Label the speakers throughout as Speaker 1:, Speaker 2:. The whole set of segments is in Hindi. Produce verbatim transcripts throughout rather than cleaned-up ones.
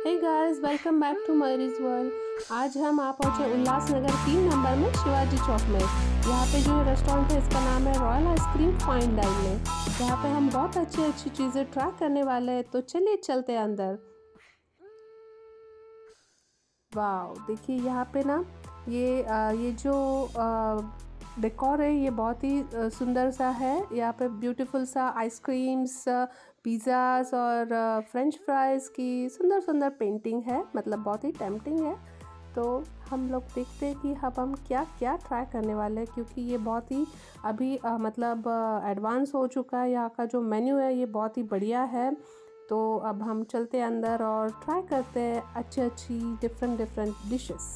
Speaker 1: Hey guys, welcome back to Mayuri's world. आज हम आ पहुँचे उल्लासनगर तीन नंबर में शिवाजी चौक में। यहाँ पे जो रेस्टोरेंट है इसका नाम है रॉयल आइसक्रीम फाइन डाइन में। यहाँ पे हम बहुत अच्छी अच्छी चीज़ें ट्राई करने वाले हैं, तो चलिए चलते हैं अंदर। वाह, देखिए यहाँ पे ना ये आ, ये जो डेकोर है ये बहुत ही सुंदर सा है। यहाँ पे ब्यूटीफुल सा आइसक्रीम्स, पिज़्ज़ास और फ्रेंच फ्राइज़ की सुंदर सुंदर पेंटिंग है, मतलब बहुत ही टेम्पटिंग है। तो हम लोग देखते हैं कि अब हम क्या क्या ट्राई करने वाले हैं, क्योंकि ये बहुत ही अभी आ, मतलब एडवांस हो चुका है। यहाँ का जो मेन्यू है ये बहुत ही बढ़िया है। तो अब हम चलते हैं अंदर और ट्राई करते हैं अच्छी अच्छी डिफरेंट डिफरेंट डिशेस।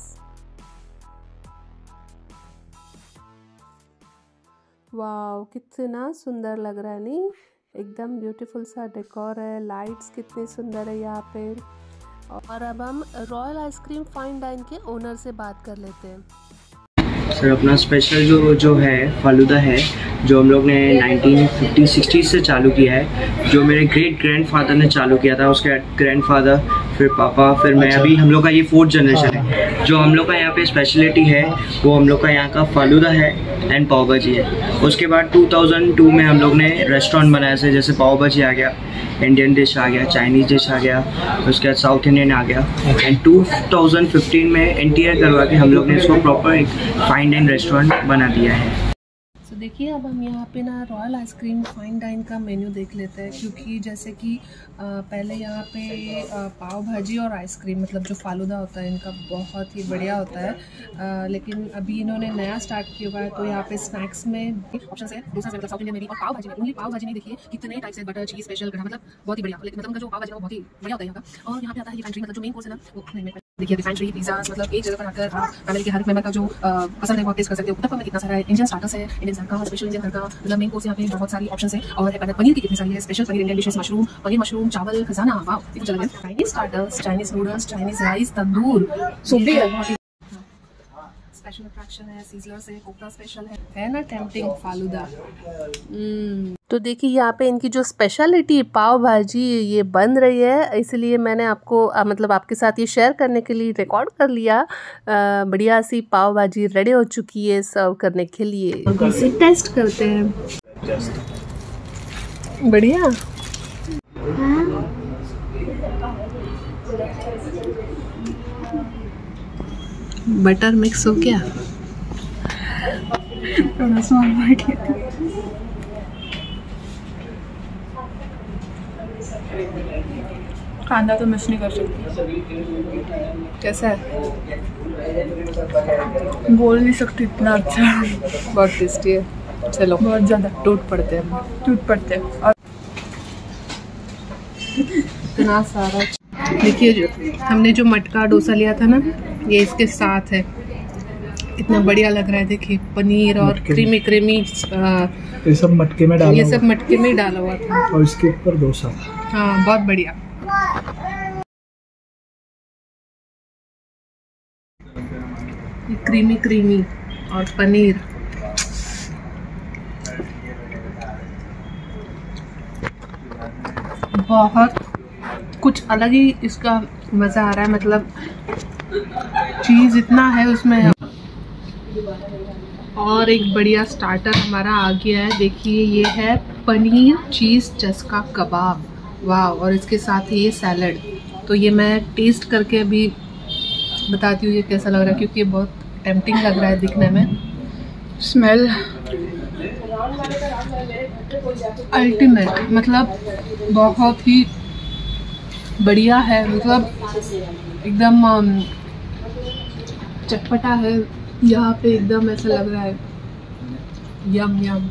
Speaker 1: वाव, कितना सुंदर लग रहा है नहीं, एकदम ब्यूटीफुल सा डेकोर है, लाइट्स कितनी सुंदर है यहाँ पे। और अब हम रॉयल आइसक्रीम फाइन डाइन के ओनर से बात कर लेते हैं।
Speaker 2: सर, अपना स्पेशल जो जो है फालूदा है, जो हम लोग ने नाइनटीन फिफ्टी सिक्सटी से चालू किया है। जो मेरे ग्रेट ग्रैंडफादर ने चालू किया था, उसके ग्रैंडफादर, फिर पापा, फिर मैं। अभी हम लोग का ये फोर्थ जनरेशन है। जो हम लोग का यहाँ पे स्पेशलिटी है वो हम लोग का यहाँ का फालूदा है एंड पाव भाजी है। उसके बाद टू थाउज़ेंड टू में हम लोग ने रेस्टोरेंट बनाया से, जैसे पाव भाजी आ गया, इंडियन डिश आ गया, चाइनीज़ डिश आ गया, उसके बाद साउथ इंडियन आ गया। एंड टू थाउज़ेंड फिफ्टीन में इंटीरियर करवा के हम लोग ने इसको प्रॉपर एक फाइन डाइन रेस्टोरेंट बना दिया है।
Speaker 1: तो देखिए अब हम यहाँ पे ना रॉयल आइसक्रीम फाइन डाइन का मेन्यू देख लेते हैं, क्योंकि जैसे कि आ, पहले यहाँ पे आ, पाव भाजी और आइसक्रीम, मतलब जो फालूदा होता है इनका बहुत ही बढ़िया होता है। आ, लेकिन अभी इन्होंने नया स्टार्ट किया हुआ है, तो यहाँ पे स्नैक्स में ऑप्शन है, डोसा से, मतलब साउथ इंडियन में भी, और पाव भाजी में ओनली पाव भाजी नहीं। देखिए कितने टाइप से, बटर, चीज़, स्पेशल, मतलब बहुत ही बढ़िया। लेकिन मतलब उनका जो पाव भाजी है वो बहुत ही बढ़िया होता है यहाँ का। और यहाँ पे आता है ये पेंट्री, मतलब जो मेन कोर्स है ना वो नहीं, देखिए पेंट्री, पिज़्ज़ा, मतलब एक जगह पर आकर आप फैमिली के हर मेंबर का जो पसंद है वो टेस्ट कर सकते हो। उत्तपम में कितना सारा है, इंडियन स्टार्टर्स है, इंडियन सर का, स्पेशल इंडियन सर का, मतलब मेन कोर्स यहाँ पे बहुत सारी ऑप्शन है। और पनीर की कितनी सारी है, special paneer, Indian dishes, mushroom, paneer mushroom, चावल, खजाना, वाह कुछ अलग है। Chinese starters, Chinese noodles, Chinese rice, tandoor, सूपी है, स्पेशल अट्रैक्शन है, सीजलर्स है, कोफ्ता स्पेशल है, है ना टेम्पटिंग फालूदा। तो देखिए यहाँ पे इनकी जो स्पेशलिटी पाव भाजी ये बन रही है, इसलिए मैंने आपको आ, मतलब आपके साथ ये शेयर करने के लिए रिकॉर्ड कर लिया। आ, बढ़िया सी पाव भाजी रेडी हो चुकी है सर्व करने के लिए। अब इसे टेस्ट करते हैं। बढ़िया, बटर मिक्स हो गया, थोड़ा स्वाद बढ़ गया।
Speaker 3: खाना तो मिस नहीं कर सकती।
Speaker 1: कैसा है?
Speaker 3: बोल नहीं सकती, इतना अच्छा है,
Speaker 1: बहुत टेस्टी है। चलो
Speaker 3: बहुत ज़्यादा
Speaker 1: टूट पड़ते हैं,
Speaker 3: टूट पड़ते हैं। और
Speaker 1: इतना सारा देखिए, जो हमने जो मटका डोसा लिया था ना, ये इसके साथ है, कितना बढ़िया लग रहा है। देखिए पनीर और क्रीमी क्रीमी,
Speaker 4: ये सब मटके में डाला
Speaker 1: ये सब मटके में डाला हुआ था,
Speaker 4: और इसके ऊपर डोसा।
Speaker 1: हाँ बहुत बढ़िया। ये क्रीमी क्रीमी और पनीर, बहुत कुछ अलग ही इसका मज़ा आ रहा है। मतलब चीज़ इतना है उसमें। और एक बढ़िया स्टार्टर हमारा आ गया है, देखिए ये है पनीर चीज़ चस्का कबाब, वाह। और इसके साथ ये सैलड। तो ये मैं टेस्ट करके अभी बताती हूँ ये कैसा लग रहा है, क्योंकि ये बहुत टेम्पटिंग लग रहा है दिखने में।
Speaker 3: स्मेल
Speaker 1: अल्टीमेट, मतलब बहुत ही बढ़िया है, मतलब एकदम चटपटा है। यहाँ पे एकदम ऐसा लग रहा है यम यम।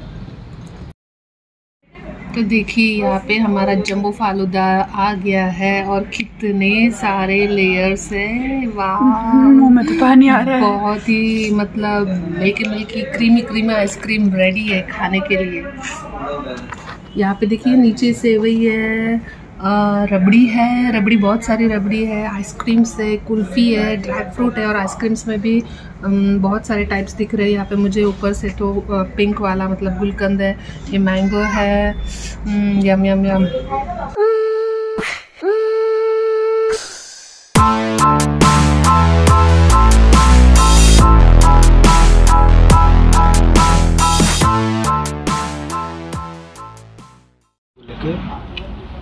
Speaker 1: तो देखिए यहाँ पे हमारा जंबो फालूदा आ गया है, और कितने सारे लेयर्स है, वाह
Speaker 3: मुंह में तो पानी आ रहा है।
Speaker 1: बहुत ही मतलब milky milky creamy creamy ice cream ready है खाने के लिए। यहाँ पे देखिए नीचे सेवई है, रबड़ी है, रबड़ी बहुत सारी रबड़ी है, आइसक्रीम्स है, कुल्फ़ी है, ड्राई फ्रूट है, और आइसक्रीम्स में भी बहुत सारे टाइप्स दिख रहे हैं यहाँ पे मुझे। ऊपर से तो पिंक वाला मतलब गुलकंद है, ये मैंगो है, यम यम यम।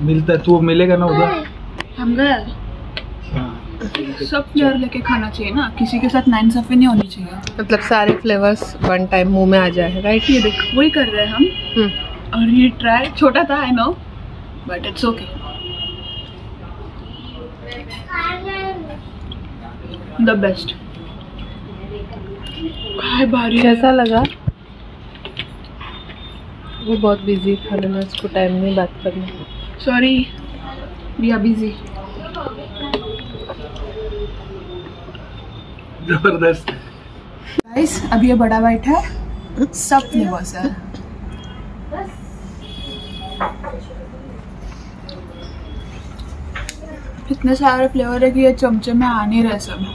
Speaker 4: मिलता है, तू मिलेगा ना उधर।
Speaker 3: हम गए सब फ्लेवर लेके खाना चाहिए ना, किसी के साथ नाइंसाफी नहीं होनी चाहिए।
Speaker 1: मतलब सारे फ्लेवर्स वन टाइम मुंह में आ जाए, राइट?
Speaker 3: ये देख वही कर रहे हैं हम।
Speaker 1: हम्म।
Speaker 3: और ये ट्राई छोटा था, I know, but it's okay. The best. Hi बारी
Speaker 1: कैसा लगा? वो बहुत बिजी था ना, उसको टाइम नहीं बात करना।
Speaker 3: Sorry we are busy.
Speaker 4: जबरदस्त।
Speaker 3: गाइस अब ये बड़ा बाइट है, सब फ्लेवर्स है। इतने सारे फ्लेवर है कि ये चमचे में आ नहीं रहे सब।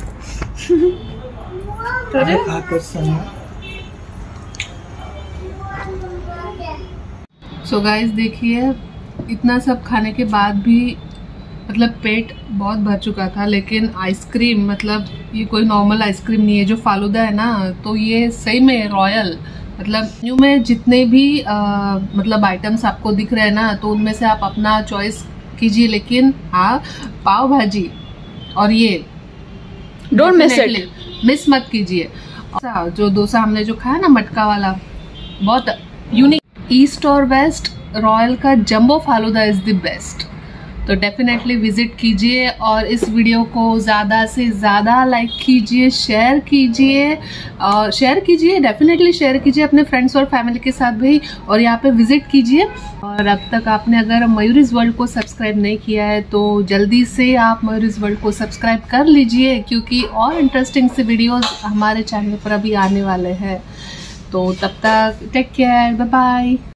Speaker 1: सो गाइस देखिए, इतना सब खाने के बाद भी मतलब पेट बहुत भर चुका था, लेकिन आइसक्रीम मतलब ये कोई नॉर्मल आइसक्रीम नहीं है। जो फालूदा है ना, तो ये सही में रॉयल, मतलब मेन्यू में जितने भी आ, मतलब आइटम्स आपको दिख रहे हैं ना, तो उनमें से आप अपना चॉइस कीजिए। लेकिन हाँ, पाव भाजी और ये
Speaker 3: डोंट मिस इट,
Speaker 1: मिस मत कीजिए। जो डोसा हमने जो खाया ना मटका वाला, बहुत यूनिक। ईस्ट और वेस्ट रॉयल का jumbo falooda is the best. तो डेफिनेटली विजिट कीजिए और इस वीडियो को ज़्यादा से ज़्यादा लाइक कीजिए, शेयर कीजिए, और शेयर कीजिए, डेफिनेटली शेयर कीजिए अपने फ्रेंड्स और फैमिली के साथ भी, और यहाँ पे विजिट कीजिए। और अब तक आपने अगर मयूरीज वर्ल्ड को सब्सक्राइब नहीं किया है तो जल्दी से आप मयूरीज वर्ल्ड को सब्सक्राइब कर लीजिए, क्योंकि और इंटरेस्टिंग से वीडियोज़ हमारे चैनल पर अभी आने वाले हैं। तो तब तक टेक केयर, बाय बाय।